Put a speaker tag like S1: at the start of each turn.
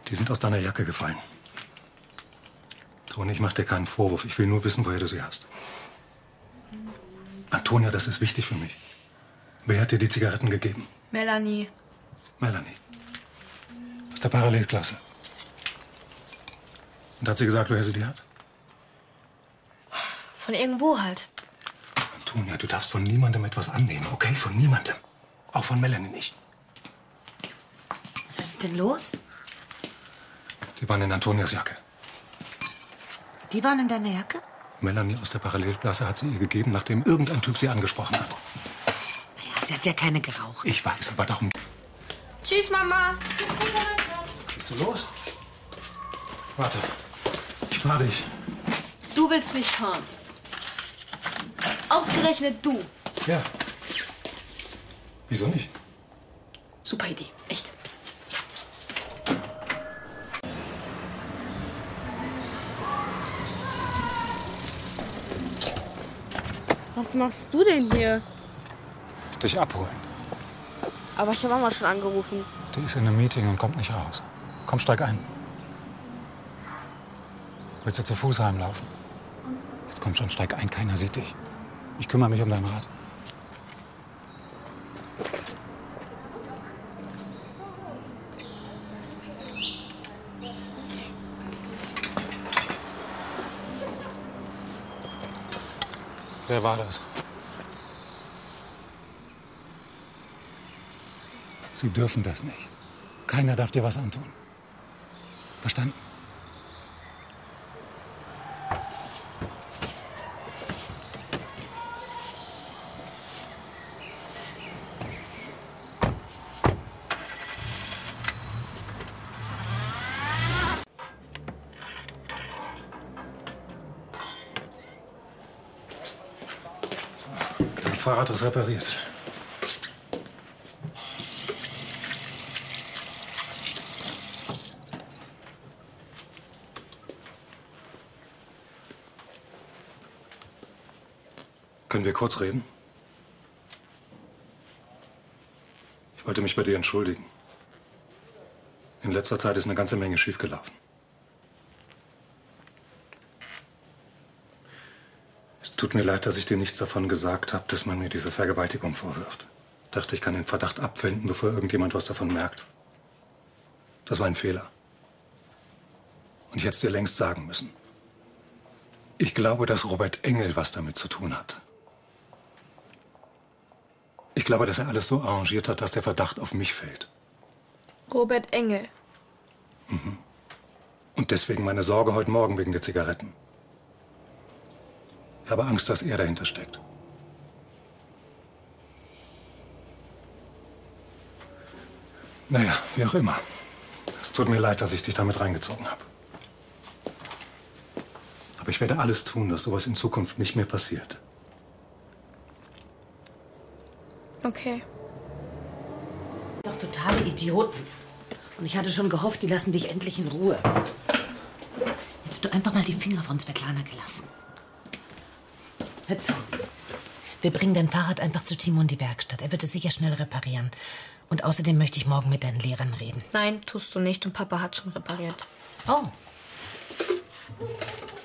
S1: Die sind aus deiner Jacke gefallen. Toni, ich mach dir keinen Vorwurf. Ich will nur wissen, woher du sie hast. Antonia, das ist wichtig für mich. Wer hat dir die Zigaretten gegeben?
S2: Melanie.
S1: Melanie. Aus der Parallelklasse. Und hat sie gesagt, woher sie die hat?
S2: Von irgendwo halt.
S1: Antonia, du darfst von niemandem etwas annehmen, okay? Von niemandem. Auch von Melanie nicht.
S3: Was ist denn los?
S1: Die waren in Antonias Jacke.
S3: Die waren in deiner Jacke?
S1: Melanie aus der Parallelklasse hat sie ihr gegeben, nachdem irgendein Typ sie angesprochen hat.
S3: Ja, sie hat ja keine geraucht.
S1: Ich weiß, aber darum...
S2: Tschüss, Mama.
S1: Bist du los? Warte. Ich fahr dich.
S2: Du willst mich fahren. Ausgerechnet du.
S1: Ja. Wieso nicht?
S2: Super Idee, echt.
S4: Was machst du denn hier?
S1: Dich abholen.
S4: Aber ich habe Mama schon angerufen.
S1: Die ist in einem Meeting und kommt nicht raus. Komm, steig ein. Willst du zu Fuß heimlaufen? Jetzt komm schon, steig ein, keiner sieht dich. Ich kümmere mich um dein Rad. Wer war das? Sie dürfen das nicht. Keiner darf dir was antun. Verstanden? Dein Fahrrad ist repariert. Können wir kurz reden? Ich wollte mich bei dir entschuldigen. In letzter Zeit ist eine ganze Menge schiefgelaufen. Es tut mir leid, dass ich dir nichts davon gesagt habe, dass man mir diese Vergewaltigung vorwirft. Dachte, ich kann den Verdacht abwenden, bevor irgendjemand was davon merkt. Das war ein Fehler. Und ich hätte es dir längst sagen müssen. Ich glaube, dass Robert Engel was damit zu tun hat. Ich glaube, dass er alles so arrangiert hat, dass der Verdacht auf mich fällt.
S2: Robert Engel.
S1: Mhm. Und deswegen meine Sorge heute Morgen wegen der Zigaretten. Ich habe Angst, dass er dahinter steckt. Naja, wie auch immer. Es tut mir leid, dass ich dich damit reingezogen habe. Aber ich werde alles tun, dass sowas in Zukunft nicht mehr passiert.
S2: Okay.
S3: Doch totale Idioten. Und ich hatte schon gehofft, die lassen dich endlich in Ruhe. Hättest du einfach mal die Finger von Svetlana gelassen. Hör zu. Wir bringen dein Fahrrad einfach zu Timo in die Werkstatt. Er wird es sicher schnell reparieren. Und außerdem möchte ich morgen mit deinen Lehrern reden.
S2: Nein, tust du nicht. Und Papa hat schon repariert.
S3: Oh.